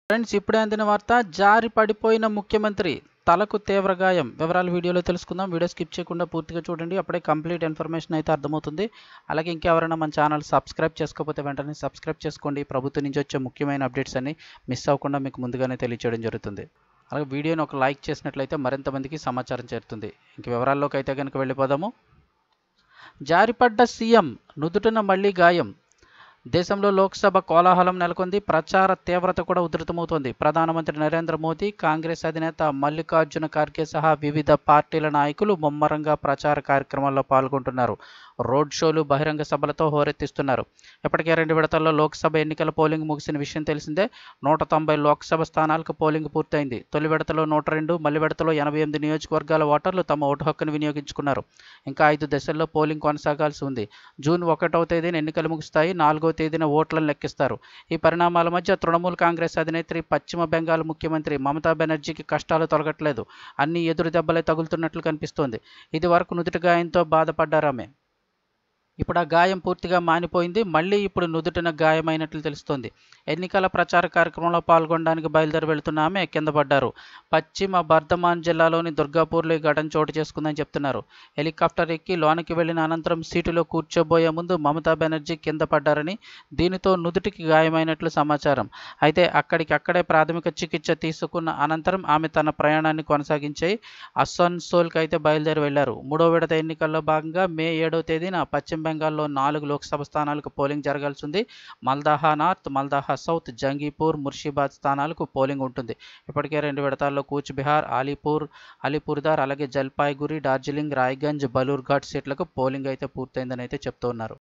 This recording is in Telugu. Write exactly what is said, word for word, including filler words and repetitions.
ఫ్రెండ్స్, ఇప్పుడే అందిన వార్త. జారి పడిపోయిన ముఖ్యమంత్రి తలకు తీవ్ర గాయం. వివరాలు వీడియోలో తెలుసుకుందాం. వీడియో స్కిప్ చేయకుండా పూర్తిగా చూడండి. అప్పుడే కంప్లీట్ ఇన్ఫర్మేషన్ అయితే అర్థమవుతుంది. అలాగే ఇంకెవరైనా మన ఛానల్ సబ్స్క్రైబ్ చేసుకోకపోతే వెంటనే సబ్స్క్రైబ్ చేసుకోండి. ప్రభుత్వం నుంచి వచ్చే ముఖ్యమైన అప్డేట్స్ అన్ని మిస్ అవ్వకుండా మీకు ముందుగానే తెలియచేయడం జరుగుతుంది. అలాగే వీడియోని ఒక లైక్ చేసినట్లయితే మరింత మందికి సమాచారం చేరుతుంది. ఇంక వివరాల్లోకి అయితే కనుక వెళ్ళిపోదాము. జారిపడ్డ సీఎం నుదుటిన మళ్లీ గాయం. దేశంలో లోక్సభ కోలాహలం నెలకొంది. ప్రచార తీవ్రత కూడా ఉధృతమవుతోంది. ప్రధానమంత్రి నరేంద్ర మోదీ, కాంగ్రెస్ అధినేత మల్లికార్జున ఖర్గే సహా వివిధ పార్టీల నాయకులు ముమ్మరంగా ప్రచార కార్యక్రమాల్లో పాల్గొంటున్నారు. రోడ్ షోలు, బహిరంగ సభలతో హోరెత్తిస్తున్నారు. ఇప్పటికే రెండు విడతల్లో లోక్సభ ఎన్నికల పోలింగ్ ముగిసిన విషయం తెలిసిందే. నూట తొంభై లోక్సభ స్థానాలకు పోలింగ్ పూర్తయింది. తొలి విడతలో నూట రెండు, మళ్లీ విడతలో ఎనభై ఎనిమిది నియోజకవర్గాల ఓటర్లు తమ ఓటు హక్కును వినియోగించుకున్నారు. ఇంకా ఐదు దశల్లో పోలింగ్ కొనసాగాల్సి ఉంది. జూన్ ఒకటవ తేదీన ఎన్నికలు ముగుస్తాయి. నాలుగో తేదీన ఓట్లను లెక్కిస్తారు. ఈ పరిణామాల మధ్య తృణమూల్ కాంగ్రెస్ అధినేత్రి, పశ్చిమ బెంగాల్ ముఖ్యమంత్రి మమతా బెనర్జీకి కష్టాలు తొలగట్లేదు. అన్ని ఎదురు దెబ్బలే తగులుతున్నట్లు కనిపిస్తోంది. ఇది వరకు నుదుటి గాయంతో బాధపడ్డారామె. ఇప్పుడు ఆ గాయం పూర్తిగా మానిపోయింది. మళ్ళీ ఇప్పుడు నుదుటిన గాయమైనట్లు తెలుస్తోంది. ఎన్నికల ప్రచార కార్యక్రమంలో పాల్గొనడానికి బయలుదేరి వెళుతున్న ఆమె కింద పడ్డారు. పశ్చిమ బర్ధమాన్ జిల్లాలోని దుర్గాపూర్లో ఈ ఘటన చోటు చేసుకుందని చెప్తున్నారు. హెలికాప్టర్ ఎక్కి లోనికి వెళ్లిన అనంతరం సీటులో కూర్చోబోయే ముందు మమతా బెనర్జీ కింద పడ్డారని, దీనితో నుదుటికి గాయమైనట్లు సమాచారం. అయితే అక్కడికి అక్కడే ప్రాథమిక చికిత్స తీసుకున్న అనంతరం ఆమె తన ప్రయాణాన్ని కొనసాగించి అసన్సోల్కి అయితే బయలుదేరి వెళ్లారు. మూడో విడత ఎన్నికల్లో భాగంగా మే ఏడవ తేదీన పశ్చిమ బెంగాల్లో నాలుగు లోక్సభ స్థానాలకు పోలింగ్ జరగాల్సి ఉంది. మల్దాహా నార్త్, మల్దాహా సౌత్, జంగీపూర్, ముర్షిదాబాద్ స్థానాలకు పోలింగ్ ఉంటుంది. ఇప్పటికే రెండు విడతాల్లో కూచ్ బిహార్, అలీపూర్ అలీపూర్దార్, అలాగే జల్పాయ్గురి, డార్జిలింగ్, రాయ్గంజ్, బలూర్ఘాట్ సీట్లకు పోలింగ్ అయితే పూర్తయిందని అయితే చెప్తున్నారు.